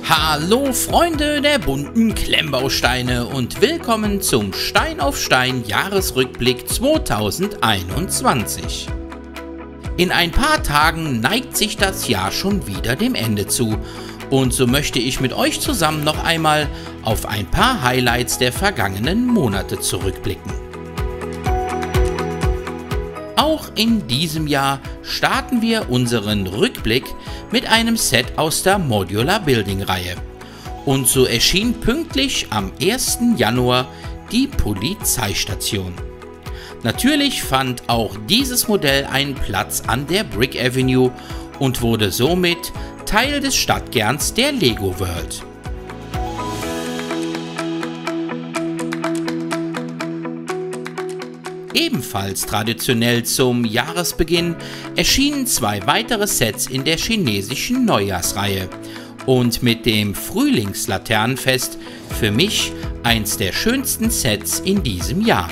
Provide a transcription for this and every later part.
Hallo Freunde der bunten Klemmbausteine und willkommen zum Stein auf Stein Jahresrückblick 2021. In ein paar Tagen neigt sich das Jahr schon wieder dem Ende zu und so möchte ich mit euch zusammen noch einmal auf ein paar Highlights der vergangenen Monate zurückblicken. Auch in diesem Jahr starten wir unseren Rückblick mit einem Set aus der Modular Building Reihe. Und so erschien pünktlich am 1. Januar die Polizeistation. Natürlich fand auch dieses Modell einen Platz an der Brick Avenue und wurde somit Teil des Stadtkerns der Lego World. Ebenfalls traditionell zum Jahresbeginn erschienen zwei weitere Sets in der chinesischen Neujahrsreihe und mit dem Frühlingslaternenfest für mich eins der schönsten Sets in diesem Jahr.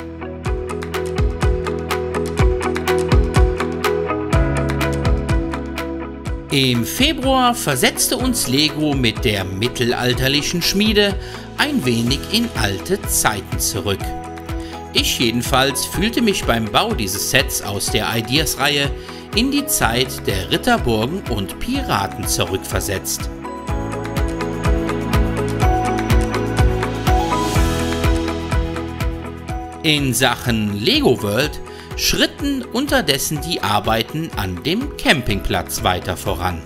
Im Februar versetzte uns Lego mit der mittelalterlichen Schmiede ein wenig in alte Zeiten zurück. Ich jedenfalls fühlte mich beim Bau dieses Sets aus der Ideas-Reihe in die Zeit der Ritterburgen und Piraten zurückversetzt. In Sachen Lego World schritten unterdessen die Arbeiten an dem Campingplatz weiter voran.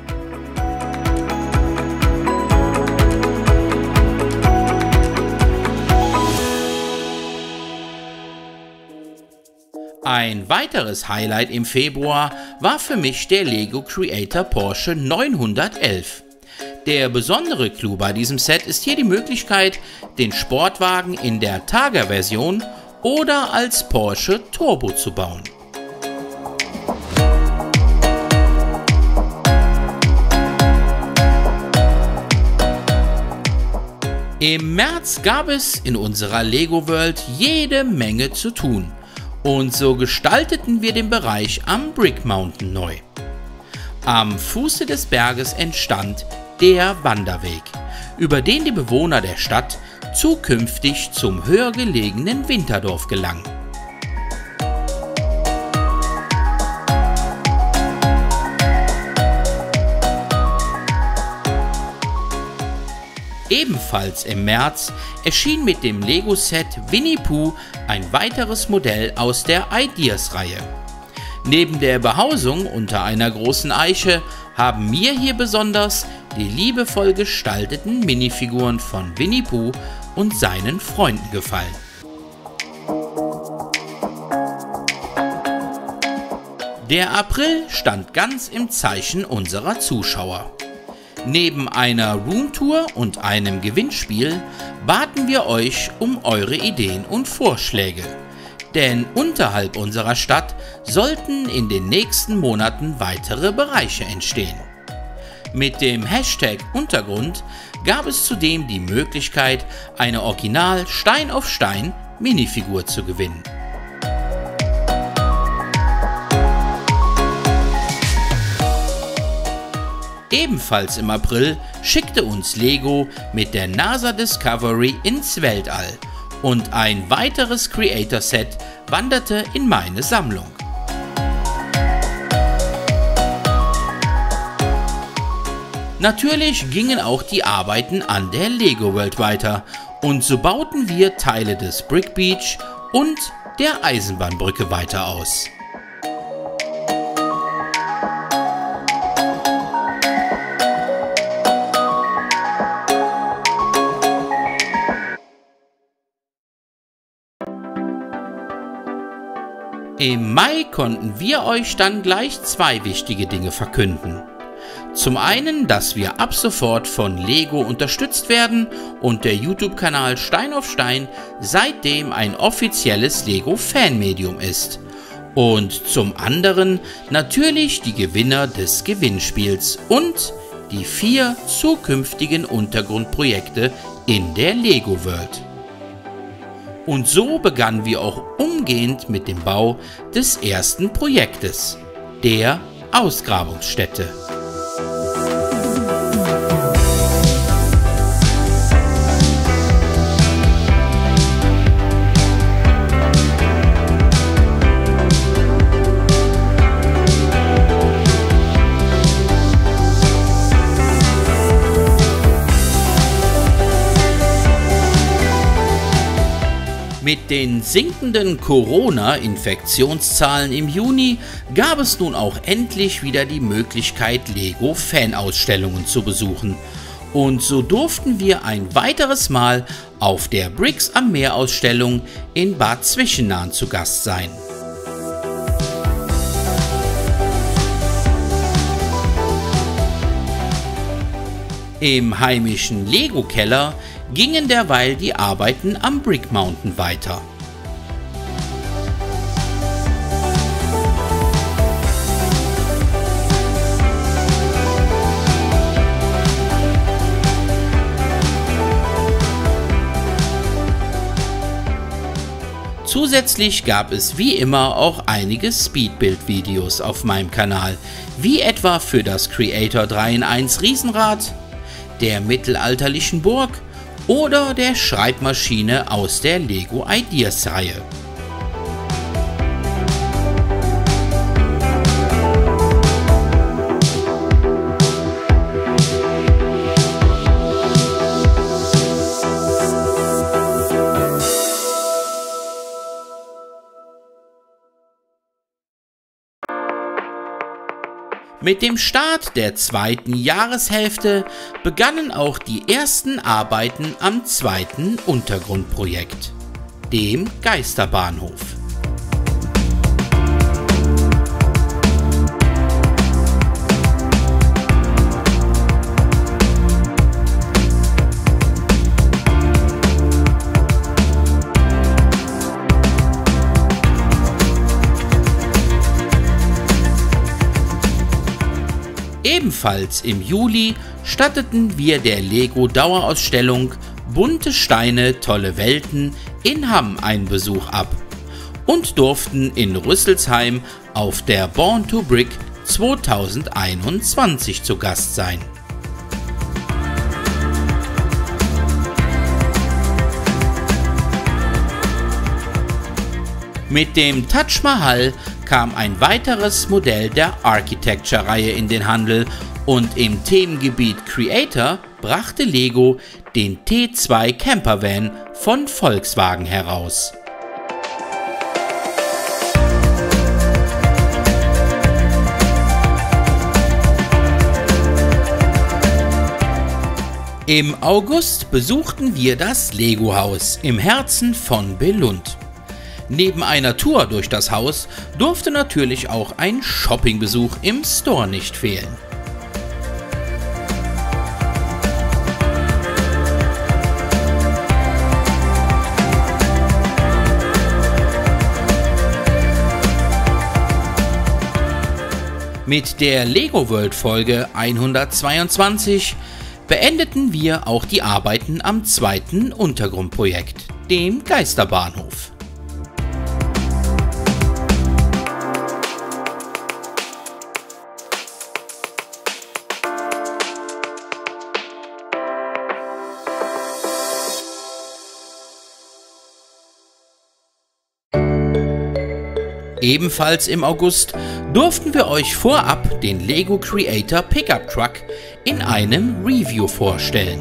Ein weiteres Highlight im Februar war für mich der Lego Creator Porsche 911. Der besondere Clou bei diesem Set ist hier die Möglichkeit, den Sportwagen in der Targa-Version oder als Porsche Turbo zu bauen. Im März gab es in unserer Lego World jede Menge zu tun. Und so gestalteten wir den Bereich am Brick Mountain neu. Am Fuße des Berges entstand der Wanderweg, über den die Bewohner der Stadt zukünftig zum höher gelegenen Winterdorf gelangen. Ebenfalls im März erschien mit dem Lego-Set Winnie Pooh ein weiteres Modell aus der Ideas-Reihe. Neben der Behausung unter einer großen Eiche haben mir hier besonders die liebevoll gestalteten Minifiguren von Winnie Pooh und seinen Freunden gefallen. Der April stand ganz im Zeichen unserer Zuschauer. Neben einer Roomtour und einem Gewinnspiel baten wir euch um eure Ideen und Vorschläge. Denn unterhalb unserer Stadt sollten in den nächsten Monaten weitere Bereiche entstehen. Mit dem Hashtag Untergrund gab es zudem die Möglichkeit, eine Original Stein auf Stein Minifigur zu gewinnen. Ebenfalls im April schickte uns Lego mit der NASA Discovery ins Weltall und ein weiteres Creator-Set wanderte in meine Sammlung. Natürlich gingen auch die Arbeiten an der Lego World weiter und so bauten wir Teile des Brick Beach und der Eisenbahnbrücke weiter aus. Im Mai konnten wir euch dann gleich zwei wichtige Dinge verkünden. Zum einen, dass wir ab sofort von Lego unterstützt werden und der YouTube-Kanal Stein auf Stein seitdem ein offizielles Lego-Fanmedium ist. Und zum anderen natürlich die Gewinner des Gewinnspiels und die 4 zukünftigen Untergrundprojekte in der Lego World. Und so begannen wir auch umgehend mit dem Bau des ersten Projektes, der Ausgrabungsstätte. Mit den sinkenden Corona-Infektionszahlen im Juni gab es nun auch endlich wieder die Möglichkeit, Lego-Fanausstellungen zu besuchen. Und so durften wir ein weiteres Mal auf der Bricks am Meer Ausstellung in Bad Zwischenahn zu Gast sein. Im heimischen Lego-Keller gingen derweil die Arbeiten am Brick Mountain weiter. Zusätzlich gab es wie immer auch einige Speedbuild-Videos auf meinem Kanal, wie etwa für das Creator 3-in-1 Riesenrad, der mittelalterlichen Burg oder der Schreibmaschine aus der Lego Ideas Reihe. Mit dem Start der zweiten Jahreshälfte begannen auch die ersten Arbeiten am zweiten Untergrundprojekt, dem Geisterbahnhof. Ebenfalls im Juli statteten wir der Lego-Dauerausstellung Bunte Steine, tolle Welten in Hamm einen Besuch ab und durften in Rüsselsheim auf der Born to Brick 2021 zu Gast sein. Mit dem Taj Mahal kam ein weiteres Modell der Architecture-Reihe in den Handel und im Themengebiet Creator brachte Lego den T2 Campervan von Volkswagen heraus. Im August besuchten wir das Lego-Haus im Herzen von Billund. Neben einer Tour durch das Haus durfte natürlich auch ein Shoppingbesuch im Store nicht fehlen. Mit der Lego World Folge 122 beendeten wir auch die Arbeiten am zweiten Untergrundprojekt, dem Geisterbahnhof. Ebenfalls im August durften wir euch vorab den Lego Creator Pickup Truck in einem Review vorstellen.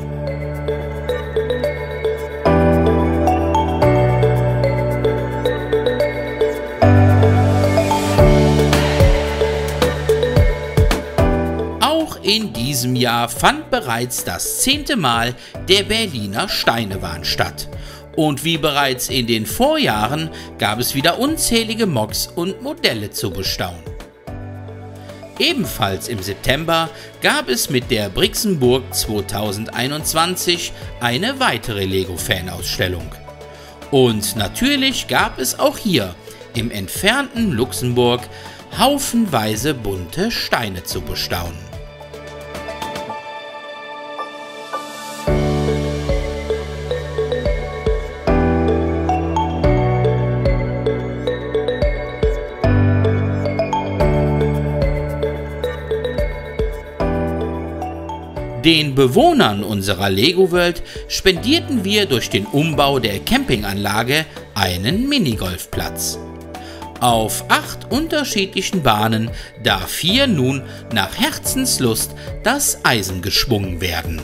Auch in diesem Jahr fand bereits das 10. Mal der Berliner Steinewahn statt. Und wie bereits in den Vorjahren gab es wieder unzählige Mocks und Modelle zu bestaunen. Ebenfalls im September gab es mit der Brixenburg 2021 eine weitere Lego-Fan-Ausstellung. Und natürlich gab es auch hier im entfernten Luxemburg haufenweise bunte Steine zu bestaunen. Den Bewohnern unserer Lego World spendierten wir durch den Umbau der Campinganlage einen Minigolfplatz. Auf 8 unterschiedlichen Bahnen darf hier nun nach Herzenslust das Eisen geschwungen werden.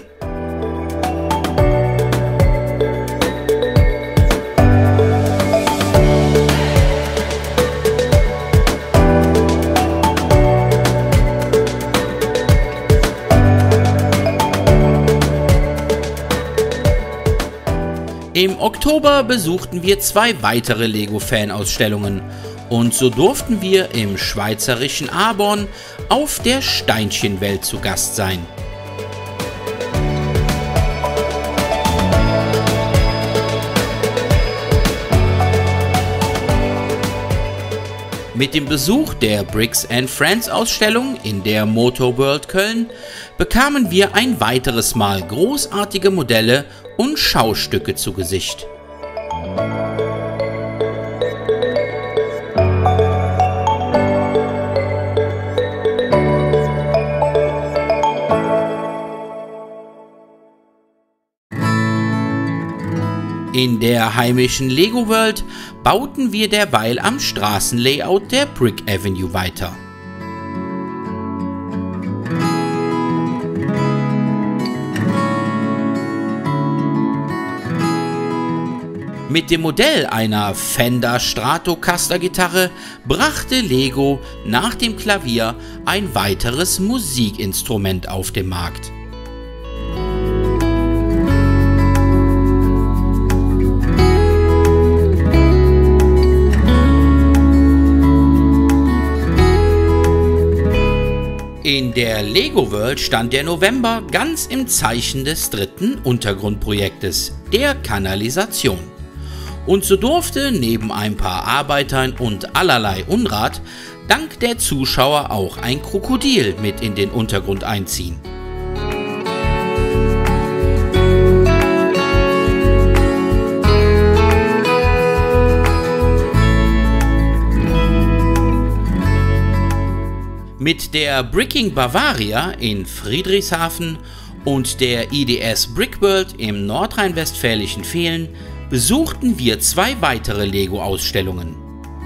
Im Oktober besuchten wir 2 weitere Lego-Fan-Ausstellungen und so durften wir im schweizerischen Aarborn auf der Steinchenwelt zu Gast sein. Mit dem Besuch der Bricks & Friends Ausstellung in der Motor World Köln bekamen wir ein weiteres Mal großartige Modelle und Schaustücke zu Gesicht. In der heimischen Lego World bauten wir derweil am Straßenlayout der Brick Avenue weiter. Mit dem Modell einer Fender Stratocaster Gitarre brachte Lego nach dem Klavier ein weiteres Musikinstrument auf den Markt. In der Lego World stand der November ganz im Zeichen des dritten Untergrundprojektes, der Kanalisation. Und so durfte neben ein paar Arbeitern und allerlei Unrat dank der Zuschauer auch ein Krokodil mit in den Untergrund einziehen. Mit der Bricking Bavaria in Friedrichshafen und der IDS Brickworld im nordrhein-westfälischen Vehlen besuchten wir 2 weitere Lego-Ausstellungen.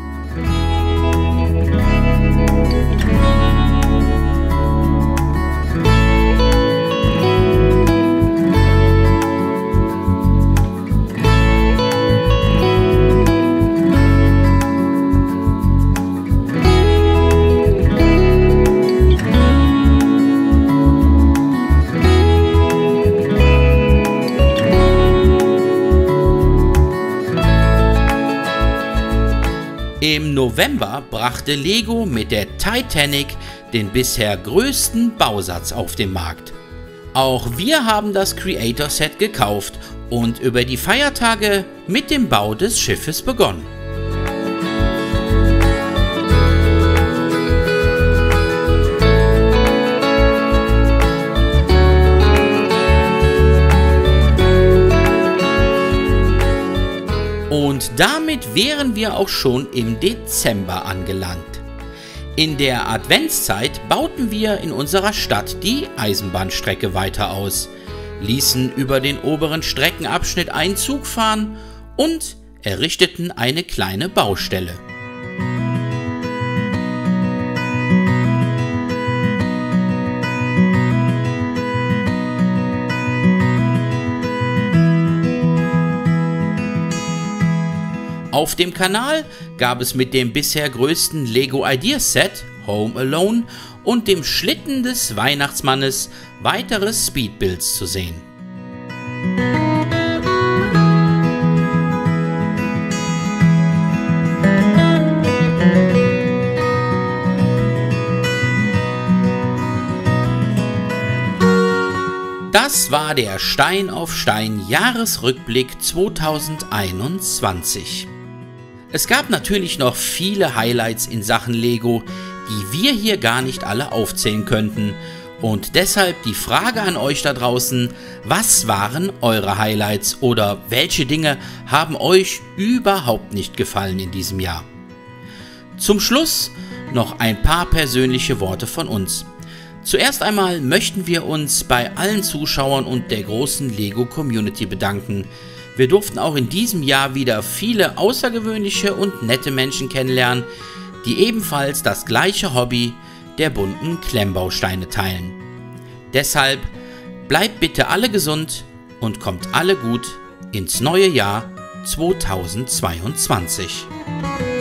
Im November brachte Lego mit der Titanic den bisher größten Bausatz auf den Markt. Auch wir haben das Creator Set gekauft und über die Feiertage mit dem Bau des Schiffes begonnen. Und damit wären wir auch schon im Dezember angelangt. In der Adventszeit bauten wir in unserer Stadt die Eisenbahnstrecke weiter aus, ließen über den oberen Streckenabschnitt einen Zug fahren und errichteten eine kleine Baustelle. Auf dem Kanal gab es mit dem bisher größten Lego Ideas Set Home Alone und dem Schlitten des Weihnachtsmannes weitere Speedbuilds zu sehen. Das war der Stein auf Stein Jahresrückblick 2021. Es gab natürlich noch viele Highlights in Sachen Lego, die wir hier gar nicht alle aufzählen könnten. Und deshalb die Frage an euch da draußen: Was waren eure Highlights oder welche Dinge haben euch überhaupt nicht gefallen in diesem Jahr? Zum Schluss noch ein paar persönliche Worte von uns. Zuerst einmal möchten wir uns bei allen Zuschauern und der großen Lego-Community bedanken. Wir durften auch in diesem Jahr wieder viele außergewöhnliche und nette Menschen kennenlernen, die ebenfalls das gleiche Hobby der bunten Klemmbausteine teilen. Deshalb bleibt bitte alle gesund und kommt alle gut ins neue Jahr 2022.